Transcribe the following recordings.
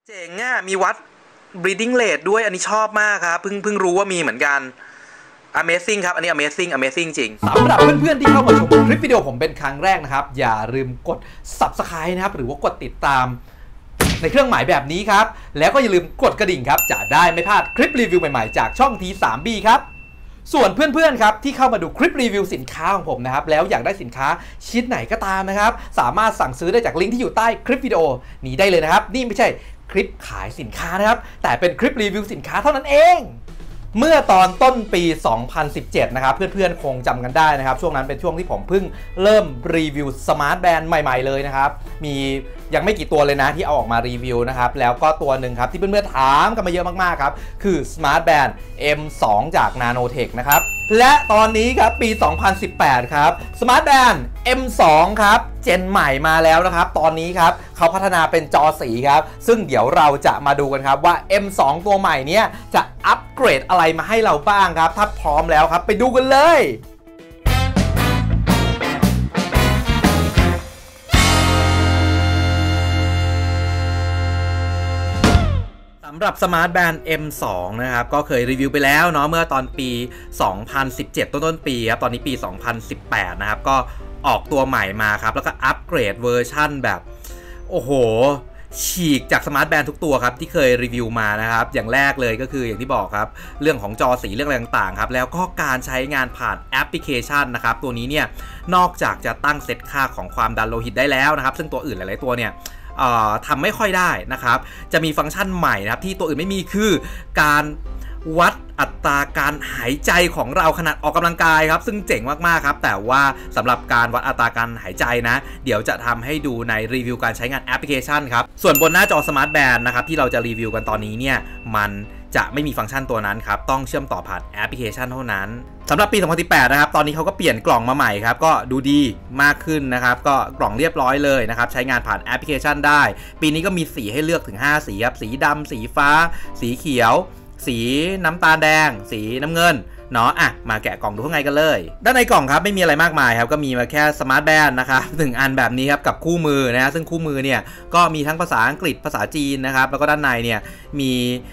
เจ๋งอ่ะมีวัด breathing rate ด้วยอันนี้ชอบมากครับเพิ่งรู้ว่ามีเหมือนกัน Amazing ครับอันนี้ Amazing จริงสำหรับเพื่อนๆที่เข้ามาชมคลิปวิดีโอผมเป็นครั้งแรกนะครับอย่าลืมกด Subscribe นะครับหรือว่ากดติดตามในเครื่องหมายแบบนี้ครับแล้วก็อย่าลืมกดกระดิ่งครับจะได้ไม่พลาดคลิปรีวิวใหม่ๆจากช่อง T3B ครับส่วนเพื่อนๆครับที่เข้ามาดูคลิปรีวิวสินค้าของผมนะครับแล้วอยากได้สินค้าชิ้นไหนก็ตามนะครับสามารถสั่งซื้อได้จากลิงก์ที่อยู่ใต้คลิปวิดีโอนี้ได้เลยนะครับนี่ไม่ใช่คลิปขายสินค้านะครับแต่เป็นคลิปรีวิวสินค้าเท่านั้นเองเมื่อตอนต้นปี 2017 นะครับเพื่อนๆคงจำกันได้นะครับช่วงนั้นเป็นช่วงที่ผมเพิ่งเริ่มรีวิวสมาร์ทแบนด์ใหม่ๆเลยนะครับมียังไม่กี่ตัวเลยนะที่เอาออกมารีวิวนะครับแล้วก็ตัวหนึ่งครับที่เพื่อนๆถามกันมาเยอะมากๆครับคือ Smart Band M2 จาก Nanotech นะครับและตอนนี้ครับปี 2018 ครับ Smart Band M2 ครับเจนใหม่มาแล้วนะครับตอนนี้ครับเขาพัฒนาเป็นจอสีครับซึ่งเดี๋ยวเราจะมาดูกันครับว่า M2 ตัวใหม่เนี้ยจะอัปเกรดอะไรมาให้เราบ้างครับถ้าพร้อมแล้วครับไปดูกันเลยสำหรับ Smart Band M2 นะครับก็เคยรีวิวไปแล้วเนาะเมื่อตอนปี 2017 ต้นปีครับตอนนี้ปี 2018 นะครับก็ออกตัวใหม่มาครับแล้วก็อัปเกรดเวอร์ชั่นแบบโอ้โหฉีกจาก Smart Band ทุกตัวครับที่เคยรีวิวมานะครับอย่างแรกเลยก็คืออย่างที่บอกครับเรื่องของจอสีเรื่องอะไรต่างๆครับแล้วก็การใช้งานผ่านแอปพลิเคชันนะครับตัวนี้เนี่ยนอกจากจะตั้งเซตค่าของความดันโลหิตได้แล้วนะครับซึ่งตัวอื่นหลายๆตัวเนี่ยทำไม่ค่อยได้นะครับจะมีฟังก์ชันใหม่นะครับที่ตัวอื่นไม่มีคือการวัดอัตราการหายใจของเราขณะออกกำลังกายครับซึ่งเจ๋งมากๆครับแต่ว่าสำหรับการวัดอัตราการหายใจนะเดี๋ยวจะทำให้ดูในรีวิวการใช้งานแอปพลิเคชันครับส่วนบนหน้าจอ Smart Band นะครับที่เราจะรีวิวกันตอนนี้เนี่ยมันจะไม่มีฟังก์ชันตัวนั้นครับต้องเชื่อมต่อผ่านแอปพลิเคชันเท่านั้นสำหรับปี 2018 นะครับตอนนี้เขาก็เปลี่ยนกล่องมาใหม่ครับก็ดูดีมากขึ้นนะครับก็กล่องเรียบร้อยเลยนะครับใช้งานผ่านแอปพลิเคชันได้ปีนี้ก็มีสีให้เลือกถึง5สีครับสีดำสีฟ้าสีเขียวสีน้ำตาลแดงสีน้ำเงินเนาะมาแกะกล่องดูข้างในกันเลยด้านในกล่องครับไม่มีอะไรมากมายครับก็มีมาแค่ Smart Band นะครับ1 อันแบบนี้ครับกับคู่มือนะซึ่งคู่มือเนี่ยก็มีทั้งภาษาอังกฤษภาษาจีนนะครับแล้วก็ด้านในเนี่ยมี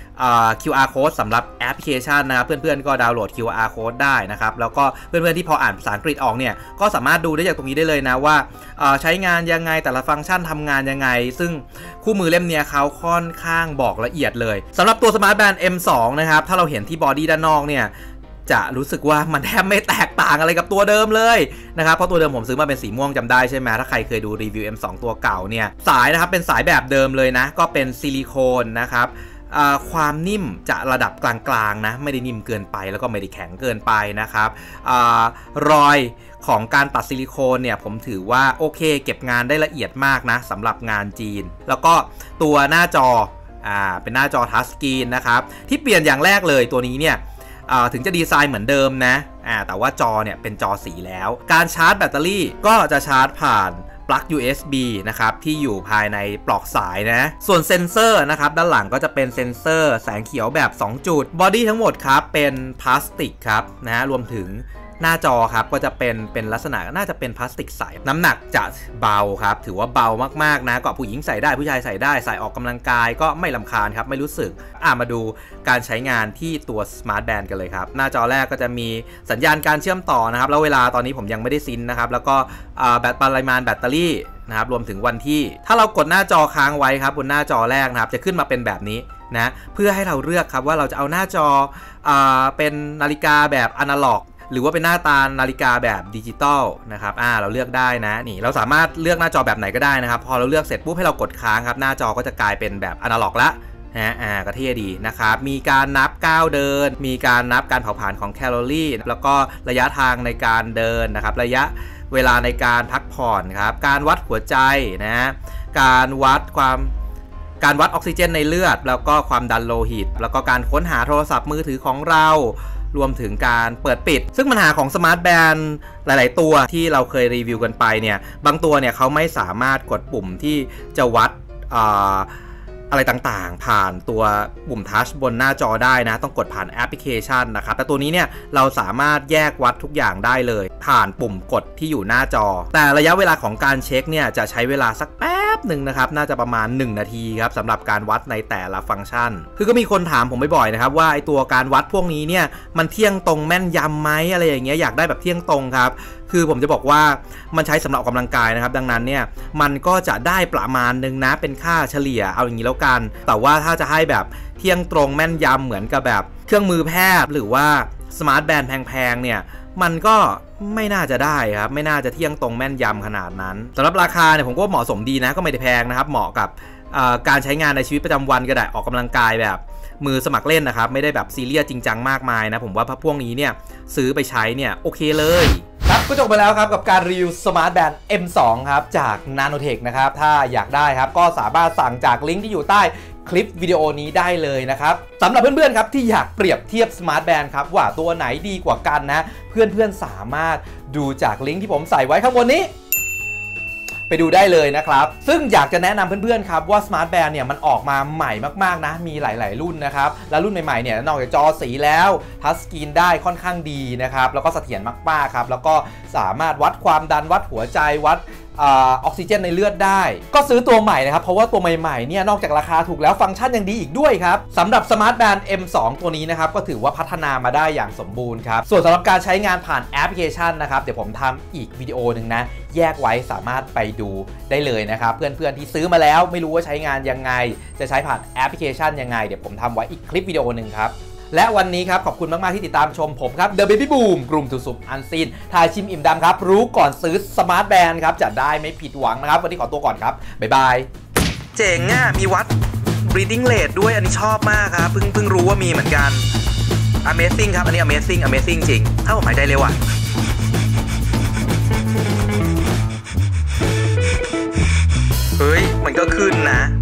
QR code สำหรับแอปพลิเคชันนะครับเพื่อนๆก็ดาวน์โหลด QR code ได้นะครับแล้วก็เพื่อนๆที่พออ่านภาษาอังกฤษออกเนี่ยก็สามารถดูได้จากตรงนี้ได้เลยนะว่าใช้งานยังไงแต่ละฟังก์ชันทำงานยังไงซึ่งคู่มือเล่มนี้เขาค่อนข้างบอกละเอียดเลยสำหรับตัว Smart Band M2 นะครับถ้าเราเห็นที่บอดี้ด้านนอกเนี่ยจะรู้สึกว่ามันแทบไม่แตกต่างอะไรกับตัวเดิมเลยนะครับเพราะตัวเดิมผมซื้อมาเป็นสีม่วงจำได้ใช่ไหมถ้าใครเคยดูรีวิว M2 ตัวเก่าเนี่ยสายนะครับเป็นสายแบบเดิมเลยนะก็เป็นซิลิโคนนะครับความนิ่มจะระดับกลางๆนะไม่ได้นิ่มเกินไปแล้วก็ไม่ได้แข็งเกินไปนะครับรอยของการตัดซิลิโคนเนี่ยผมถือว่าโอเคเก็บงานได้ละเอียดมากนะสำหรับงานจีนแล้วก็ตัวหน้าจอเป็นหน้าจอทัชสกรีนนะครับที่เปลี่ยนอย่างแรกเลยตัวนี้เนี่ยถึงจะดีไซน์เหมือนเดิมนะแต่ว่าจอเนี่ยเป็นจอสีแล้วการชาร์จแบตเตอรี่ก็จะชาร์จผ่านปลั๊ก USB นะครับที่อยู่ภายในปลอกสายนะส่วนเซ็นเซอร์นะครับด้านหลังก็จะเป็นเซ็นเซอร์แสงเขียวแบบ2จุดบอดี้ทั้งหมดครับเป็นพลาสติกครับนะรวมถึงหน้าจอครับก็จะเป็นลักษณะน่าจะเป็นพลาสติกใสน้ำหนักจะเบาครับถือว่าเบามากๆนะก็ผู้หญิงใส่ได้ผู้ชายใส่ได้ใส่ออกกำลังกายก็ไม่รำคาญครับไม่รู้สึกมาดูการใช้งานที่ตัว Smart Band กันเลยครับหน้าจอแรกก็จะมีสัญญาณการเชื่อมต่อนะครับแล้วเวลาตอนนี้ผมยังไม่ได้ซินนะครับแล้วก็ปริมาณแบตเตอรี่นะครับรวมถึงวันที่ถ้าเรากดหน้าจอค้างไว้ครับบนหน้าจอแรกนะครับจะขึ้นมาเป็นแบบนี้นะเพื่อให้เราเลือกครับว่าเราจะเอาหน้าจอเป็นนาฬิกาแบบอนาล็อกหรือว่าเป็นหน้าตานาฬิกาแบบดิจิตอลนะครับเราเลือกได้นะนี่เราสามารถเลือกหน้าจอแบบไหนก็ได้นะครับพอเราเลือกเสร็จปุ๊บให้เรากดค้างครับหน้าจอก็จะกลายเป็นแบบอนาล็อกละก็เท่ดีนะครับมีการนับก้าวเดินมีการนับการเผาผลาญของแคลอรี่แล้วก็ระยะทางในการเดินนะครับระยะเวลาในการพักผ่อนครับการวัดหัวใจนะการวัดออกซิเจนในเลือดแล้วก็ความดันโลหิตแล้วก็การค้นหาโทรศัพท์มือถือของเรารวมถึงการเปิดปิดซึ่งปัญหาของ Smart Band หลายๆตัวที่เราเคยรีวิวกันไปเนี่ยบางตัวเนี่ยเขาไม่สามารถกดปุ่มที่จะวัดอะไรต่างๆผ่านตัวปุ่มทัชบนหน้าจอได้นะต้องกดผ่านแอปพลิเคชันนะครับแต่ตัวนี้เนี่ยเราสามารถแยกวัดทุกอย่างได้เลยผ่านปุ่มกดที่อยู่หน้าจอแต่ระยะเวลาของการเช็คเนี่ยจะใช้เวลาสักแป๊บหนึ่งนะครับน่าจะประมาณ1นาทีครับสำหรับการวัดในแต่ละฟังก์ชันคือก็มีคนถามผมบ่อยๆนะครับว่าไอตัวการวัดพวกนี้เนี่ยมันเที่ยงตรงแม่นยำไหมอะไรอย่างเงี้ยอยากได้แบบเที่ยงตรงครับคือผมจะบอกว่ามันใช้สำหรับออกกำลังกายนะครับดังนั้นเนี่ยมันก็จะได้ประมาณนึงนะเป็นค่าเฉลี่ยเอาอย่างนี้แล้วกันแต่ว่าถ้าจะให้แบบเที่ยงตรงแม่นยำเหมือนกับแบบเครื่องมือแพทย์หรือว่าสมาร์ทแบนด์แพงๆเนี่ยมันก็ไม่น่าจะได้ครับไม่น่าจะเที่ยงตรงแม่นยำขนาดนั้นสำหรับราคาเนี่ยผมก็เหมาะสมดีนะก็ไม่ได้แพงนะครับเหมาะกับการใช้งานในชีวิตประจำวันก็ได้ออกกำลังกายแบบมือสมัครเล่นนะครับไม่ได้แบบซีเรียสจริงจังมากมายนะผมว่าพวกนี้เนี่ยซื้อไปใช้เนี่ยโอเคเลยครับก็จบไปแล้วครับกับการรีวิว Smart Band M2 ครับจาก Nanotech นะครับถ้าอยากได้ครับก็สามารถสั่งจากลิงก์ที่อยู่ใต้คลิปวิดีโอนี้ได้เลยนะครับสำหรับเพื่อนๆครับที่อยากเปรียบเทียบ Smart Band ครับว่าตัวไหนดีกว่ากันนะเพื่อนๆสามารถดูจากลิงก์ที่ผมใส่ไว้ข้างบนนี้ไปดูได้เลยนะครับซึ่งอยากจะแนะนำเพื่อนๆครับว่า Smart Band เนี่ยมันออกมาใหม่มากๆนะมีหลายๆรุ่นนะครับและรุ่นใหม่ๆเนี่ยนอกจากจอสีแล้วทัชสกรีนได้ค่อนข้างดีนะครับแล้วก็เสถียรมากๆครับแล้วก็สามารถวัดความดันวัดหัวใจวัดออกซิเจนในเลือดได้ก็ซื้อตัวใหม่นะครับเพราะว่าตัวใหม่ๆเนี่ยนอกจากราคาถูกแล้วฟังก์ชันยังดีอีกด้วยครับสำหรับ Smart Band M2 ตัวนี้นะครับก็ถือว่าพัฒนามาได้อย่างสมบูรณ์ครับส่วนสำหรับการใช้งานผ่านแอปพลิเคชันนะครับเดี๋ยวผมทำอีกวิดีโอหนึ่งนะแยกไว้สามารถไปดูได้เลยนะครับเพื่อนๆที่ซื้อมาแล้วไม่รู้ว่าใช้งานยังไงจะใช้ผ่านแอปพลิเคชันยังไงเดี๋ยวผมทำไว้อีกคลิปวิดีโอหนึ่งครับและวันนี้ครับขอบคุณมากๆที่ติดตามชมผมครับ The Baby Boom กลุ่มทุสุบอันซีนทายชิมอิ่มดำครับรู้ก่อนซื้อ Smart Band ครับจะได้ไม่ผิดหวังนะครับวันนี้ขอตัวก่อนครับบ๊ายบายเจ๋งอ่ะมีวัด breathing rate ด้วยอันนี้ชอบมากครับเพิ่งรู้ว่ามีเหมือนกัน Amazing ครับอันนี้ Amazing จริงถ้าผมหายใจเร็วอ่ะเฮ้ยมันก็ขึ้นนะ